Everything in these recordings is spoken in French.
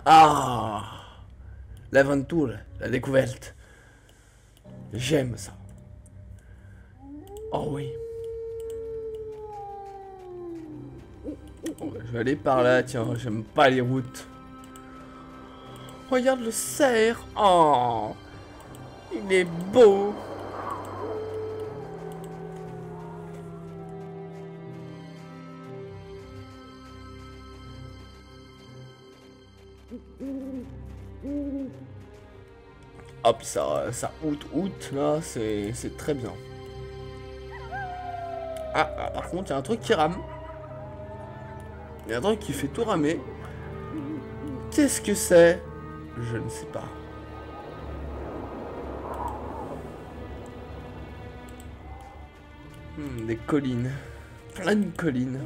Ah, l'aventure, la découverte. J'aime ça. Oh oui. Oh, je vais aller par là, tiens, j'aime pas les routes. Regarde le cerf. Oh, il est beau. Hop, ça out, là, c'est très bien. Ah, par contre, il y a un truc qui rame. Il y a un truc qui fait tout ramer. Qu'est-ce que c'est? Je ne sais pas. Des collines. Plein de collines.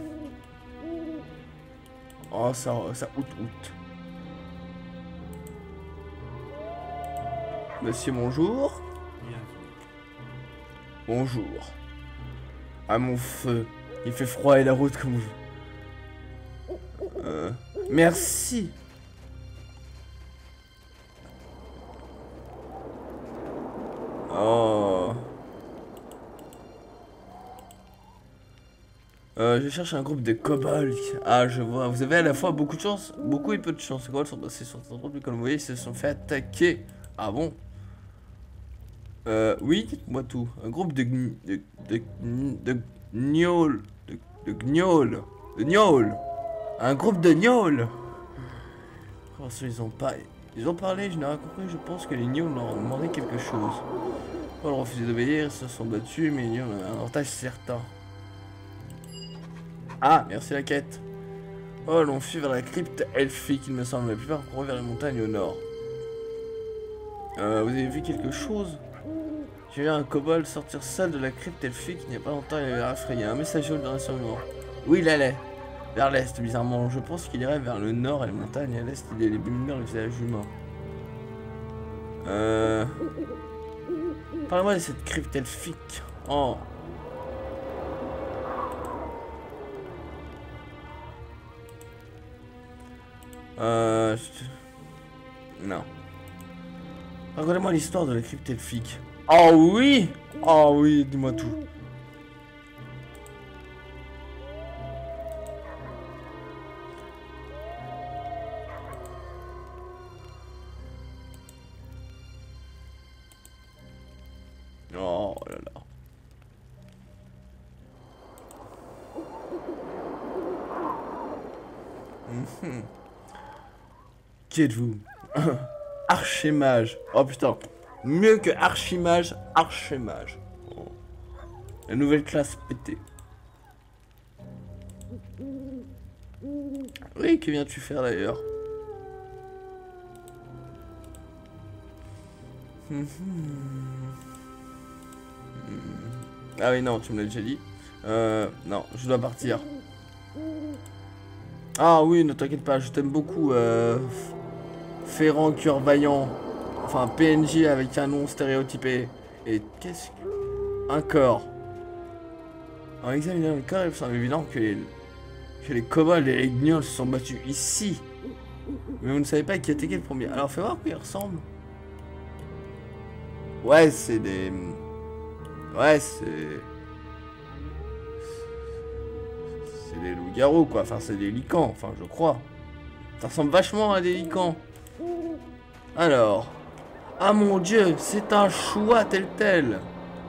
Oh, ça out. Monsieur, bonjour. Bonjour. À mon feu. Il fait froid et la route comme vous. Merci. Oh. Je cherche un groupe de kobolds. Ah, je vois. Vous avez à la fois beaucoup de chance, beaucoup et peu de chance. Les kobolds sont passés sur cette route, mais comme vous voyez, ils se sont fait attaquer. Ah bon? Oui, dites-moi tout. Un groupe de gnolls. De gnolls. De gnolls. Un groupe de gnolls. Oh, ils ont parlé, je n'ai rien compris. Je pense que les gnolls leur ont demandé quelque chose. Ils ont refusé d'obéir, ils se sont battus, mais les gnolls ont un avantage certain. Ah, merci la quête. Oh, l'on fuit vers la crypte elfique, il me semble. La plupart courent vers les montagnes au nord. Vous avez vu quelque chose? J'ai vu un kobold sortir seul de la crypte elfique il n'y a pas longtemps, il avait rafrayé un messager au dernier sur le nord. Où il allait? Vers l'est, bizarrement. Je pense qu'il irait vers le nord et les montagnes. À l'est, il y a les lumières, le visage humain. Parlez-moi de cette crypte elfique. Oh. Non. Racontez-moi l'histoire de la crypte elfique. Oh oui! Oh oui, dis-moi tout. Oh là là. Qui êtes-vous? Archimage. Oh putain. Mieux que archimage, archimage. Oh. La nouvelle classe pétée. Oui, que viens-tu faire d'ailleurs? Ah oui, non, tu me l'as déjà dit. Non, je dois partir. Ah oui, ne t'inquiète pas, je t'aime beaucoup. Ferrand, cœur vaillant. Enfin, PNJ avec un nom stéréotypé. Et qu'est-ce que... Un corps. En examinant le corps, il semble évident que les kobolds et les gnolls se sont battus ici. Mais vous ne savez pas qui était le premier. Alors, fais voir à quoi il ressemble. Ouais, c'est des... Ouais, c'est des loups-garous, quoi. Enfin, c'est des licans, enfin, je crois. Ça ressemble vachement à des licans. Alors... Ah mon dieu, c'est un choix tel.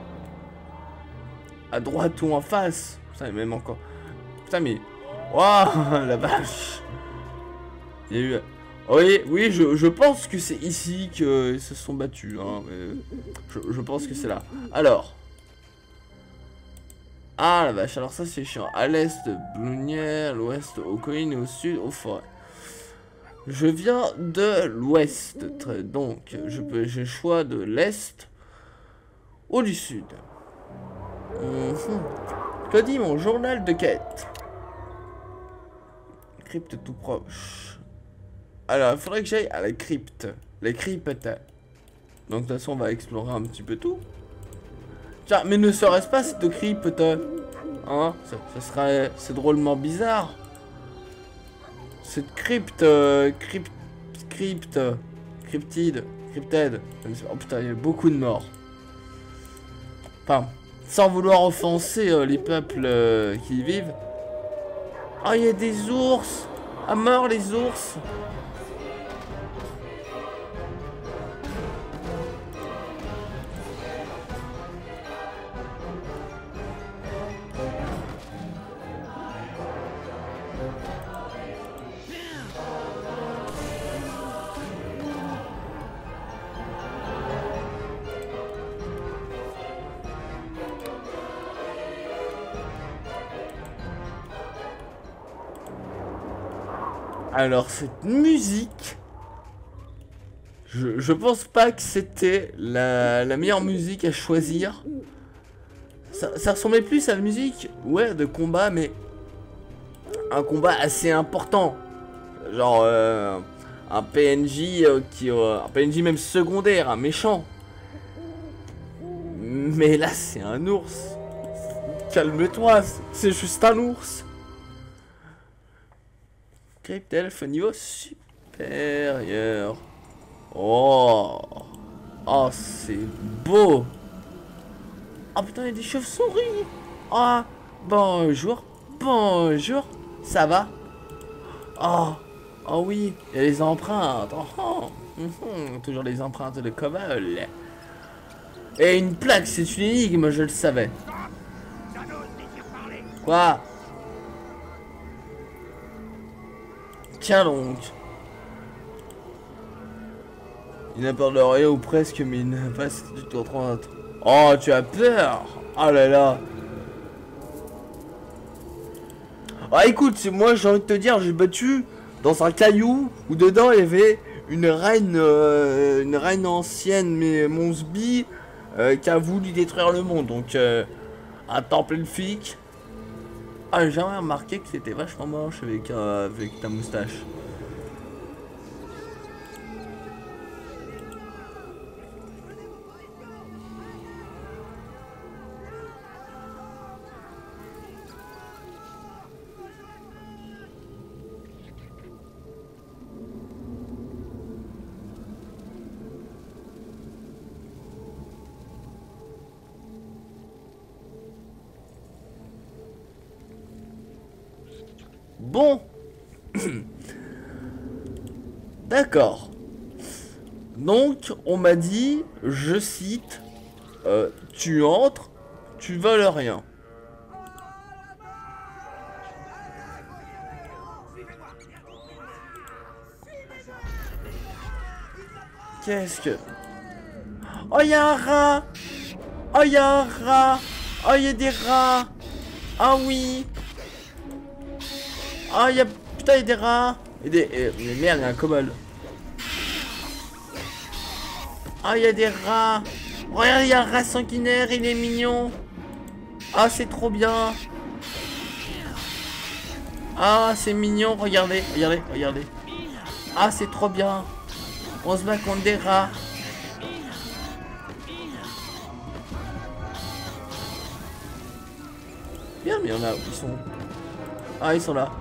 À droite ou en face. Putain, même encore. Putain, mais... Waouh, la vache. Il y a eu... Oui, je pense que c'est ici qu'ils se sont battus. Hein, mais je pense que c'est là. Alors... Ah la vache, alors ça c'est chiant. À l'est, Blunière, à l'ouest, aux collines et au sud, aux forêts. Je viens de l'ouest, donc j'ai le choix de l'est ou du sud. Que dit mon journal de quête? Crypte tout proche. Alors, il faudrait que j'aille à la crypte. Les cryptes. Donc de toute façon, on va explorer un petit peu tout. Tiens, mais ne serait-ce pas cette crypte? Hein? C'est drôlement bizarre. Cette crypte crypte. Cryptide. Crypted. Oh putain, il y a beaucoup de morts. Enfin, sans vouloir offenser les peuples qui y vivent. Oh, il y a des ours. À mort les ours. Alors cette musique, je pense pas que c'était la meilleure musique à choisir. Ça ressemblait plus à la musique, ouais, de combat, mais un combat assez important. Genre un PNJ un PNJ même secondaire, un méchant. Mais là c'est un ours. Calme-toi, c'est juste un ours. Crypt Elf niveau supérieur. Oh. Oh, c'est beau. Oh putain, il y a des chauves-souris. Ah, bonjour. Bonjour. Ça va? Oh. Oh oui, il y a les empreintes. Oh. Toujours les empreintes de Cobol. Et une plaque, c'est une énigme, je le savais. Quoi? Tiens donc. Il n'a peur de rien ou presque, mais il n'a pas du tout en train. Oh, tu as peur? Oh là là. Ah écoute, moi j'ai envie de te dire, j'ai battu dans un caillou où dedans il y avait une reine ancienne, mais Monsby, qui a voulu détruire le monde. Donc, un temple elfique. Ah, j'ai jamais remarqué que c'était vachement moche avec ta moustache. Bon. D'accord. Donc, on m'a dit, je cite, tu entres, tu voles rien. Qu'est-ce que... Oh, il y a un rat. Oh, il y a un rat. Oh, il y a des rats. Ah oui. Ah, il y a... Putain, il y a des rats. Et des... Mais merde, il y a un kobold. Ah, il y a des rats. Regarde, il y a un rat sanguinaire, il est mignon. Ah, c'est trop bien. Ah, c'est mignon, regardez, regardez, regardez. Ah, c'est trop bien. On se bat contre des rats. Bien, mais il y en a, ils sont... Ah, ils sont là.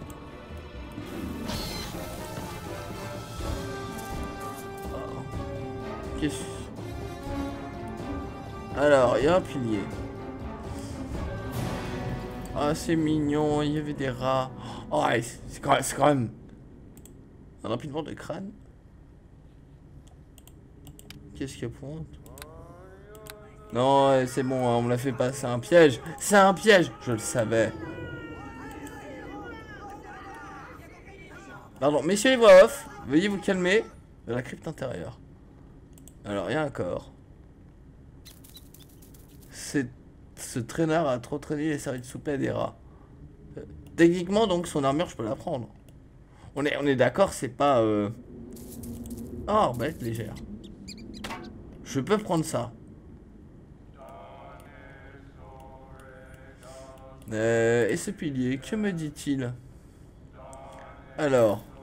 Qu'est-ce... Alors, il y a un pilier. Ah, c'est mignon, il y avait des rats. Oh, c'est quand même... Un rapidement de crâne. Qu'est-ce qu'il y a pointe? Non, c'est bon, on me l'a fait passer un piège. C'est un piège, je le savais. Pardon, messieurs les voix off, veuillez vous calmer de la crypte intérieure. Alors, il y a un corps. Ce traîneur a trop traîné les servi de soupe à des rats. Techniquement, donc, son armure, je peux la prendre. On est d'accord, c'est pas... Oh, arbalète légère. Je peux prendre ça. Et ce pilier, que me dit-il? Alors...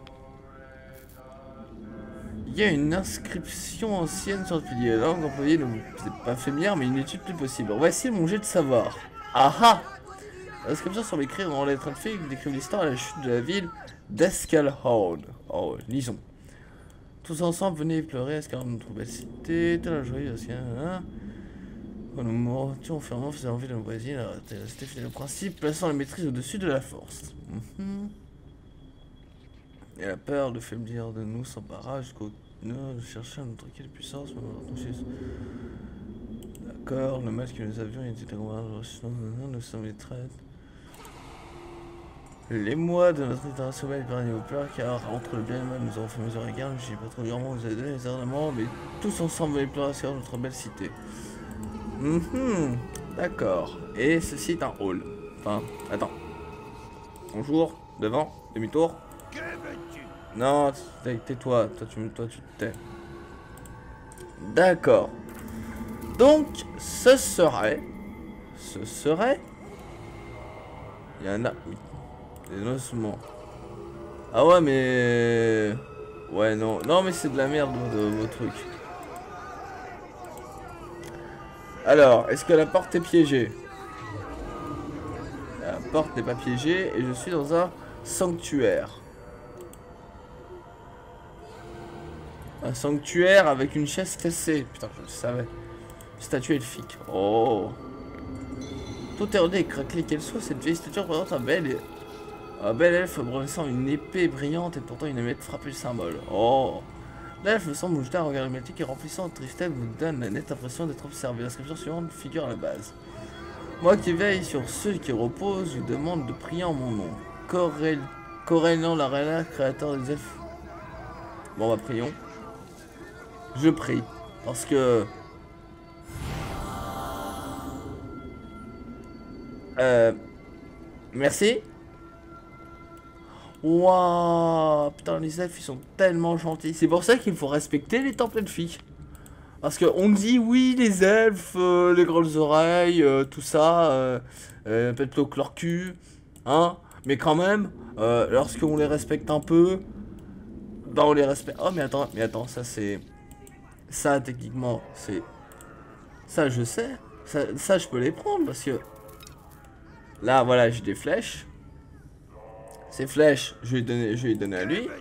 Il y a une inscription ancienne sur le pilier. Là, vous voyez, c'est pas familière, mais une étude plus possible. Voici mon jet de savoir. Ah ah! L'inscription semble écrire en lettres de fées qui décrivent l'histoire à la chute de la ville d'Escalhold. Oh, lisons. Tous ensemble, venez pleurer à ce car notre belle cité, t'as la joie, hein. Quand nous mourons, enfermant, faisant envie de nos voisines, rester fidèle au principe, plaçant la maîtrise au-dessus de la force. Et la peur de faiblir de nous s'empara jusqu'au nord de chercher à notre quelle puissance, d'accord, le mal que nous avions était nous sommes les traîtres. Les mois de notre itération belle épargnés au peur, car entre le bien et le mal nous avons fait mesure égale, je ne sais pas trop grandement vous aider les ornements, mais tous ensemble venez pleurer sur notre belle cité. D'accord. Et ceci est un hall. Enfin, attends. Bonjour, devant, demi-tour. Non, tais-toi, toi tu te tais. D'accord. Donc, ce serait... Il y en a... Des ossements. Ah ouais, mais... Ouais, non. Non, mais c'est de la merde, vos trucs. Alors, est-ce que la porte est piégée? La porte n'est pas piégée et je suis dans un sanctuaire. Un sanctuaire avec une chaise cassée. Putain, je le savais. Statue elfique. Oh. Tout est rodé et craquelé qu'elle soit, cette vieille statue représente un bel elfe brandissant une épée brillante et pourtant une amulette frapper le symbole. Oh. L'elfe semble vous jeter un regard hermétique et remplissant de tristesse vous donne la nette impression d'être observé. L'inscription suivante figure à la base. Moi qui veille sur ceux qui reposent, je demande de prier en mon nom. Corellan Larella, créateur des elfes. Bon, bah prions. Je prie. Parce que... Merci. Waouh, putain, les elfes, ils sont tellement gentils. C'est pour ça qu'il faut respecter les temples elfiques. Parce qu'on dit, oui, les elfes, les grandes oreilles, tout ça, plutôt que leur cul, hein. Mais quand même, lorsqu'on les respecte un peu, bah on les respecte. Oh, mais attends, ça c'est... Ça, techniquement, c'est... Ça, je sais. Ça, je peux les prendre, parce que... Là, voilà, j'ai des flèches. Ces flèches, je vais les donner à lui.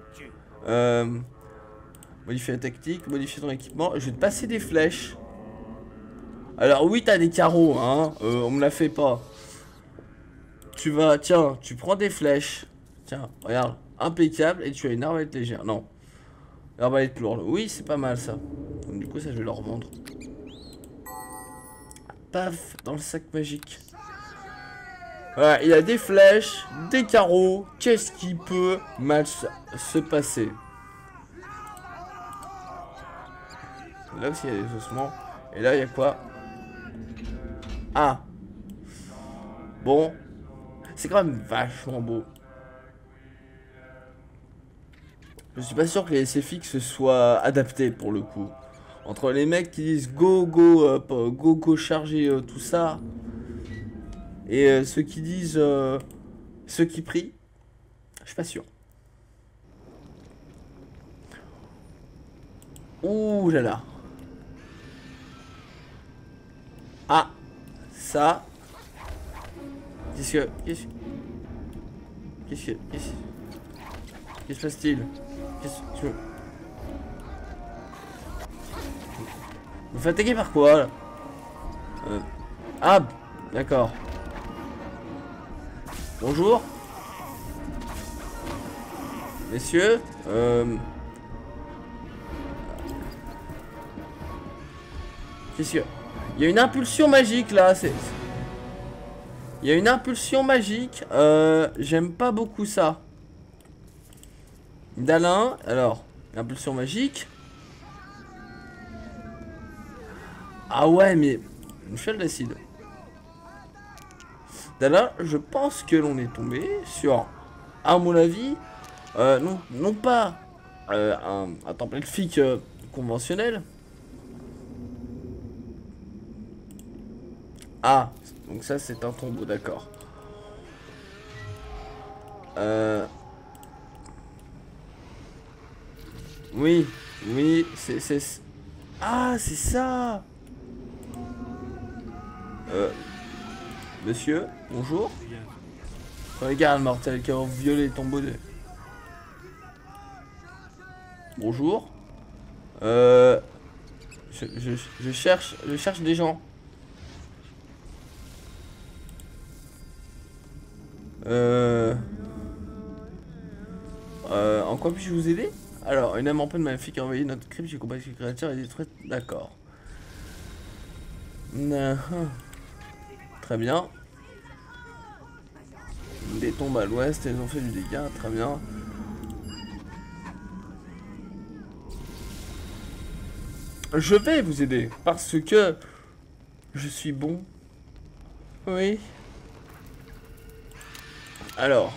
Modifier la tactique, modifier ton équipement. Je vais te passer des flèches. Alors oui, t'as des carreaux, hein. On me la fait pas. Tu vas, tiens, tu prends des flèches. Tiens, regarde, impeccable. Et tu as une arbalète légère. Non, l'arbalète lourde. Oui, c'est pas mal ça. Donc, du coup, ça, je vais leur revendre. Paf, dans le sac magique. Voilà, il y a des flèches, des carreaux. Qu'est-ce qui peut mal se passer? Là aussi, il y a des ossements. Et là, il y a quoi? Ah. Bon. C'est quand même vachement beau. Je suis pas sûr que les SFX soient adaptés pour le coup. Entre les mecs qui disent go charger tout ça. Et ceux qui disent... ceux qui prient. Je suis pas sûr. Ouh là là. Ah. Ça. Qu'est-ce se passe-t-il? Qu'est-ce que tu veux? Vous fatiguez par quoi là? Ah, d'accord. Bonjour. Messieurs, qu'est-ce que... Il y a une impulsion magique là, c'est... Il y a une impulsion magique, j'aime pas beaucoup ça. D'Alain, alors, impulsion magique. Ah ouais, mais... Une fiole d'acide. D'Alain, je pense que l'on est tombé sur, à mon avis, non pas un temple elfique conventionnel. Ah, donc ça c'est un tombeau, d'accord. Oui, c'est... Ah, c'est ça. Monsieur, bonjour. Regarde, mortel qui a violé le tombeau de... Bonjour. Euh... je cherche des gens. En quoi puis-je vous aider? Alors, une âme en peine maléfique a envahi notre crypte, j'ai combattu cette créature et détruite. D'accord. Très bien. Des tombes à l'ouest, elles ont fait du dégât, très bien. Je vais vous aider, parce que je suis bon. Oui. Alors.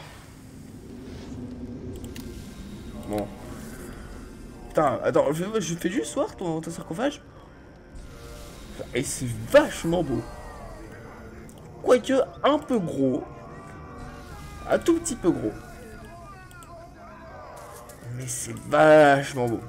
Bon. Putain, attends, je fais juste voir ton sarcophage. Et c'est vachement beau. Quoique un peu gros. Un tout petit peu gros. Mais c'est vachement beau.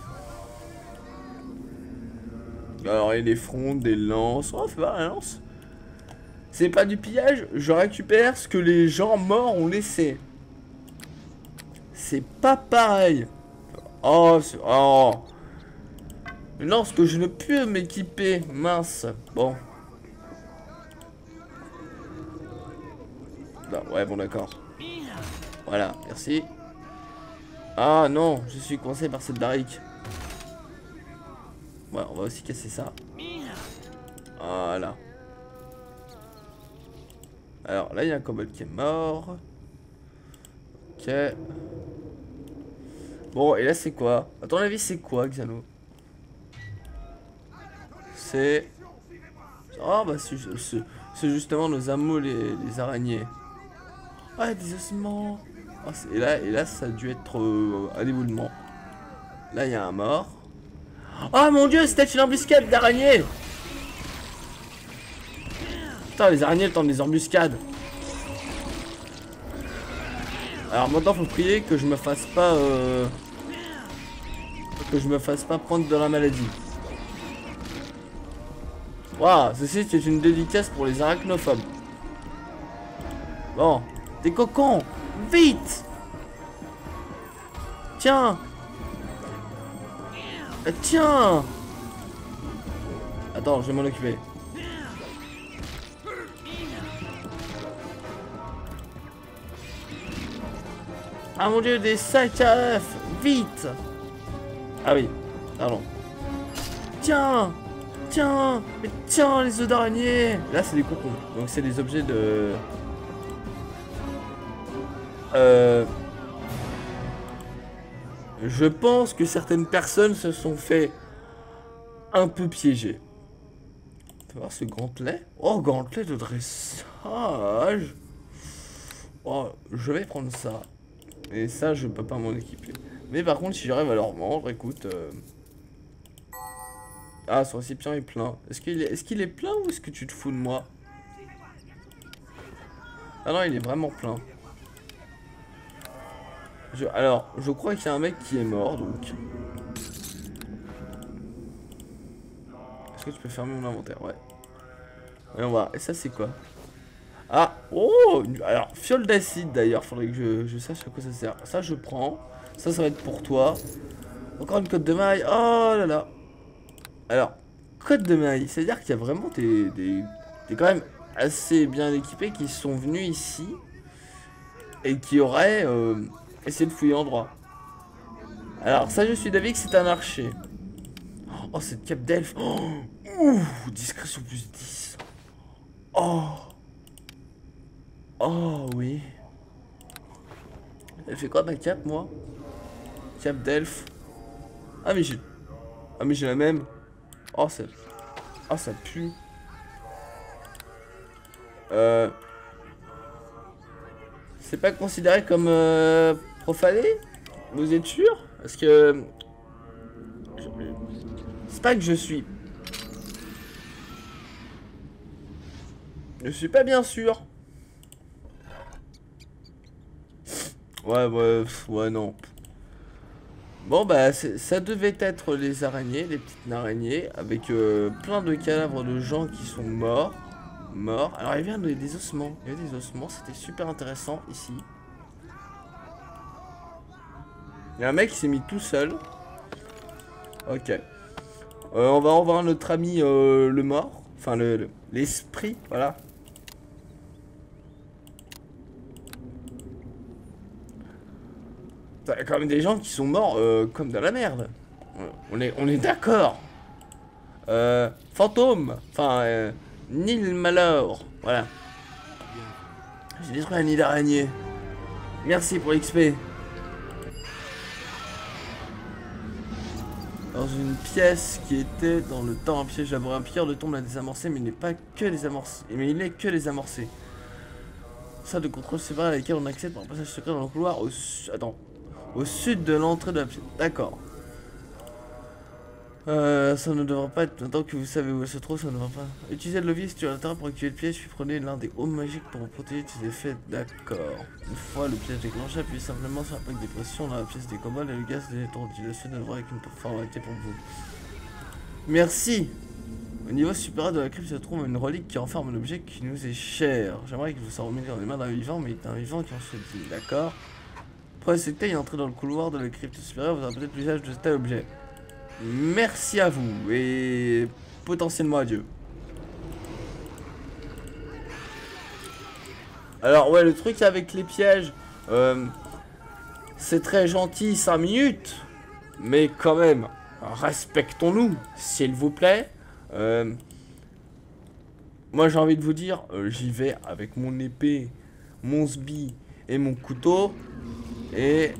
Alors il y a des frondes, des lances. Oh, fais voir la lance. C'est pas du pillage, je récupère ce que les gens morts ont laissé. C'est pas pareil. Oh, oh. Non, ce que je ne peux m'équiper. Mince. Bon. Non, ouais, bon, d'accord. Voilà, merci. Ah non, je suis coincé par cette barrique. Ouais, on va aussi casser ça. Voilà. Alors là, il y a un kobold qui est mort. Ok. Bon, et là, c'est quoi? À ton avis, c'est quoi, Xano? C'est... Oh, bah, c'est justement nos amours, les araignées. Ah, des ossements. Oh, et là, ça a dû être un éboulement. Là, il y a un mort. Oh mon dieu, c'était une embuscade d'araignées. Putain, les araignées, elles tentent des embuscades. Alors maintenant, faut prier que je me fasse pas... que je me fasse pas prendre de la maladie. Waouh, ceci c'est une dédicace pour les arachnophobes. Bon, des cocons, vite. Tiens. Tiens. Attends, je vais m'en occuper. Ah mon dieu, des sacs à œufs, vite. Ah oui, pardon. Tiens. Tiens, mais tiens, les œufs d'araignée. Là, c'est des cocons. Donc, c'est des objets de... Je pense que certaines personnes se sont fait un peu piéger. On va voir ce gantelet. Oh, gantelet de dressage. Oh, je vais prendre ça. Et ça, je peux pas m'en équiper. Mais par contre, si j'arrive à leur vendre, écoute... Ah, ce récipient est plein. Est-ce qu'il est plein ou est-ce que tu te fous de moi? Ah non, il est vraiment plein. Alors, je crois qu'il y a un mec qui est mort, donc... Est-ce que tu peux fermer mon inventaire? Ouais. Voyons voir. Et ça, c'est quoi? Ah, oh. Alors, fiole d'acide, d'ailleurs. Faudrait que je sache à quoi ça sert. Ça, je prends. Ça va être pour toi. Encore une côte de maille. Oh là là. Alors, côte de maille. C'est-à-dire qu'il y a vraiment des quand même assez bien équipés qui sont venus ici. Et qui auraient essayé de fouiller l'endroit. Alors, ça, je suis d'avis que c'est un archer. Oh, cette cape d'elfe. Oh, ouh, discrétion plus 10. Oh. Oh, oui. Elle fait quoi, ma cape, moi? Cape d'elfe. Ah, mais j'ai la même. Oh, ça... Oh, ça pue. C'est pas considéré comme profané? Vous êtes sûr? Parce que... C'est pas que je suis... Je suis pas bien sûr. Ouais, non. Bon, bah, ça devait être les araignées, les petites araignées, avec plein de cadavres de gens qui sont morts. Alors, il y avait des ossements. Il y avait des ossements, c'était super intéressant ici. Il y a un mec qui s'est mis tout seul. Ok. On va revoir notre ami le mort. Enfin, l'esprit, voilà. T'as quand même des gens qui sont morts comme dans la merde. On est d'accord. Fantôme. Enfin, Nil Malheur. Voilà. J'ai détruit un nid d'araignée. Merci pour l'XP. Dans une pièce qui était dans le temps, un piège laborieux, un pilleur de tombe l'a désamorcé, mais il n'est pas que désamorcé. Mais il n'est que désamorcé. Ça de contrôle séparé à laquelle on accède par un passage secret dans le couloir au sud de l'entrée de la pièce. D'accord. Ça ne devra pas être. Maintenant que vous savez où elle se trouve, ça ne devra pas. Utilisez le levier sur l'intérieur pour activer le piège, puis prenez l'un des hauts magiques pour protéger ses effets. D'accord. Une fois le piège déclenché, appuyez simplement sur la plaque de pression dans la pièce des kobolds et le gaz de ventilation devrait avec une formalité pour vous. Merci. Au niveau supérieur de la crypte se trouve une relique qui renferme un objet qui nous est cher. J'aimerais que vous s'en remettiez dans les mains d'un vivant, mais d'un vivant qui en se dit. D'accord. Prenez cette taille et entrez dans le couloir de la crypte supérieure, vous aurez peut-être l'usage de tel objet. Merci à vous et potentiellement adieu. Alors ouais, le truc avec les pièges, c'est très gentil 5 minutes, mais quand même, respectons-nous, s'il vous plaît. Moi j'ai envie de vous dire, j'y vais avec mon épée, mon sbire et mon couteau et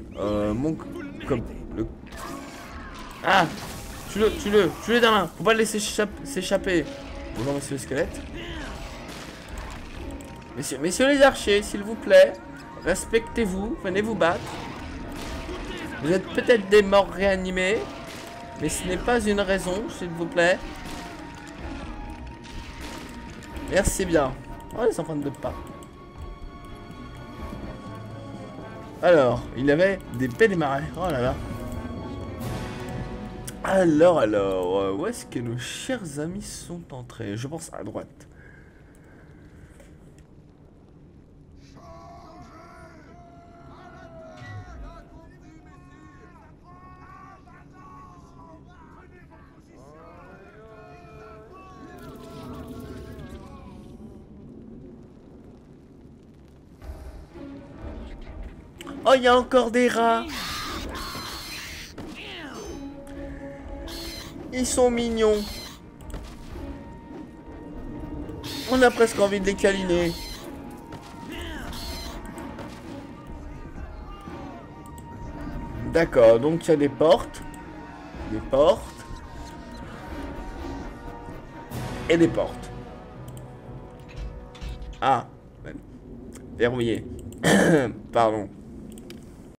Ah, tue-le d'un main. Faut pas le laisser s'échapper. Bonjour monsieur le squelette. Messieurs les archers, s'il vous plaît, respectez-vous, venez vous battre. Vous êtes peut-être des morts réanimés, mais ce n'est pas une raison, s'il vous plaît. Merci bien. Oh, les empreintes de pas. Alors, il avait des belles marais. Oh là là. Alors, où est-ce que nos chers amis sont entrés? Je pense à droite. Oh, il y a encore des rats. Ils sont mignons. On a presque envie de les câliner. D'accord, donc il y a des portes. Des portes. Et des portes. Ah. Verrouillé. Pardon.